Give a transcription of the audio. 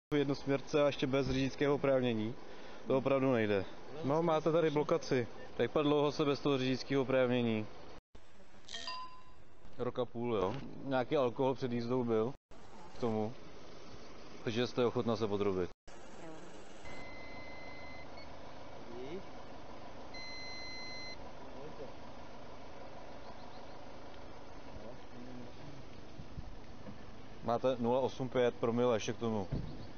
jednosměrce a ještě bez řidičského oprávnění. To opravdu nejde. No, máte tady blokaci. Jak pak dlouho se bez toho řidičského oprávnění? Rok a půl, jo. Nějaký alkohol před jízdou byl k tomu. Takže jste ochotná se podrobit. Máte 0,85 promile ještě k tomu.